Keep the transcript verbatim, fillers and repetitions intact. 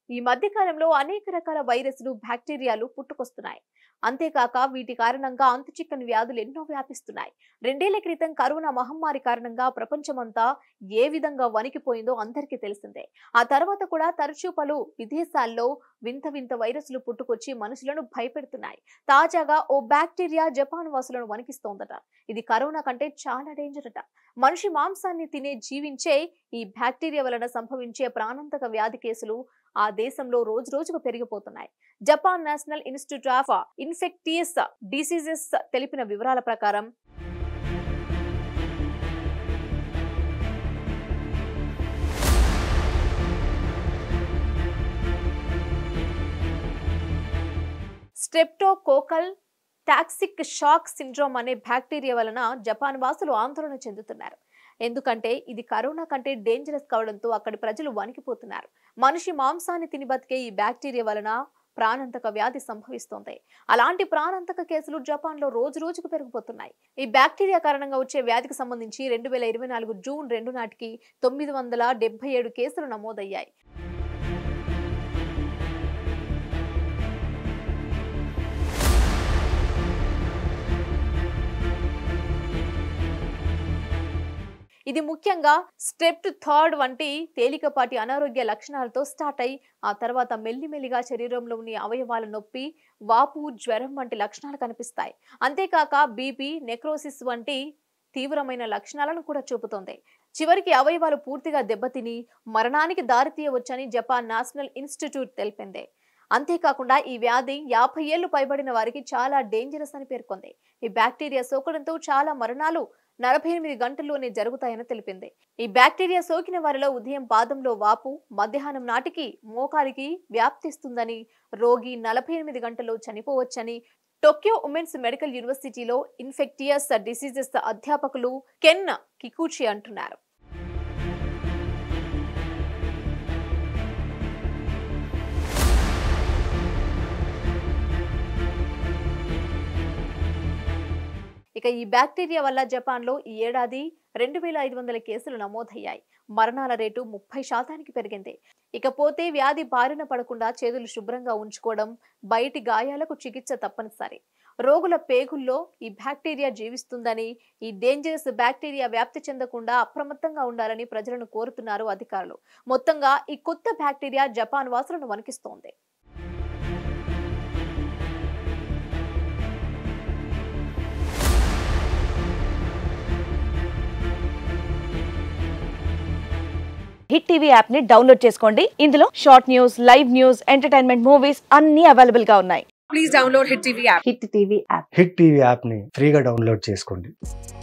ఈ మధ్య కాలంలో అనేక రకాల వైరస్లు బ్యాక్టీరియాలు పుట్టుకొస్తున్నాయి. అంతేకాక వీటి కారణంగా అంతుచిక్కని వ్యాధులు ఎన్నో వ్యాపిస్తున్నాయి. రెండేళ్ల క్రితం కరోనా మహమ్మారి కారణంగా ప్రపంచమంతా ఏ విధంగా వణికిపోయిందో అందరికీ తెలిసిందే. ఆ తర్వాత కూడా తరచూ పలు విదేశాల్లో వింత వింత వైరస్లు పుట్టుకొచ్చి మనుషులను భయపెడుతున్నాయి. తాజాగా ఓ బ్యాక్టీరియా జపాన్ వాసులను వణికిస్తోందట. ఇది కరోనా కంటే చాలా డేంజర్ అట. మనిషి మాంసాన్ని తినే జీవించే ఈ బ్యాక్టీరియా వలన సంభవించే ప్రాణాంతక వ్యాధి కేసులు ఆ దేశంలో రోజు రోజుకు పెరిగిపోతున్నాయి. Japan national institute of infectious diseases తెలిపిన వివరాల ప్రకారం స్ట్రెప్టోకోకల్ టాక్సిక్ షాక్ సిండ్రోమ్ అనే బ్యాక్టీరియా వలన జపాన్ వాసులు ఆందోళన చెందుతున్నారు. ఎందుకంటే ఇది కరోనా కంటే డేంజరస్ కావడంతో అక్కడి ప్రజలు వణికిపోతున్నారు. మనిషి మాంసాన్ని తిని బతికే ఈ బ్యాక్టీరియా వలన ప్రాణాంతక వ్యాధి సంభవిస్తోంది. అలాంటి ప్రాణాంతక కేసులు జపాన్ లో రోజు రోజుకు పెరిగిపోతున్నాయి. ఈ బ్యాక్టీరియా కారణంగా వచ్చే వ్యాధికి సంబంధించి రెండు వేల ఇరవై నాలుగు జూన్ రెండు నాటికి తొమ్మిది వందల డెబ్బై ఏడు కేసులు నమోదయ్యాయి. ఇది ముఖ్యంగా స్టెప్ థర్డ్ వంటి తేలికపాటి అనారోగ్య లక్షణాలతో స్టార్ట్ అయి ఆ తర్వాత మెల్లిమెల్లిగా శరీరంలోని అవయవాల నొప్పి, వాపు, జ్వరం వంటి లక్షణాలు కనిపిస్తాయి. అంతేకాక బీపీ, నెక్రోసిస్ వంటి తీవ్రమైన లక్షణాలను కూడా చూపుతోంది. చివరికి అవయవాలు పూర్తిగా దెబ్బతిని మరణానికి దారితీయవచ్చని జపాన్ నేషనల్ ఇన్స్టిట్యూట్ తెలిపింది. అంతేకాకుండా ఈ వ్యాధి యాభై ఏళ్లు పైబడిన వారికి చాలా డేంజరస్ అని పేర్కొంది. ఈ బ్యాక్టీరియా సోకడంతో చాలా మరణాలు నలభై ఎనిమిది గంటల్లోనే జరుగుతాయని తెలిపింది. ఈ బ్యాక్టీరియా సోకిన వారిలో ఉదయం పాదంలో వాపు, మధ్యాహ్నం నాటికి మోకాలికి వ్యాప్తిస్తుందని, రోగి నలభై ఎనిమిది గంటల్లో చనిపోవచ్చని టోక్యో ఉమెన్స్ మెడికల్ యూనివర్సిటీలో ఇన్ఫెక్టియస్ డిసీజెస్ అధ్యాపకులు కెన్ కికుచి అంటున్నారు. ఇక ఈ బ్యాక్టీరియా వల్ల జపాన్ లో ఈ ఏడాది రెండు వేల ఐదు వందల కేసులు నమోదయ్యాయి. మరణాల రేటు ముప్పై శాతానికి పెరిగింది. ఇకపోతే వ్యాధి బారిన పడకుండా చేతులు శుభ్రంగా ఉంచుకోవడం, బయటి గాయాలకు చికిత్స తప్పనిసరి. రోగుల పేగుల్లో ఈ బ్యాక్టీరియా జీవిస్తుందని, ఈ డేంజరస్ బ్యాక్టీరియా వ్యాప్తి చెందకుండా అప్రమత్తంగా ఉండాలని ప్రజలను కోరుతున్నారు అధికారులు. మొత్తంగా ఈ కొత్త బ్యాక్టీరియా జపాన్ వాసులను వణికిస్తోంది. హిట్ టీవీ యాప్ ని డౌన్లోడ్ చేసుకోండి. ఇందులో short news, live news, entertainment movies అన్ని అవైలబుల్ గా ఉన్నాయి. Please download Hit TV app. Hit TV app Hit TV app ని ఫ్రీగా డౌన్లోడ్ చేసుకోండి.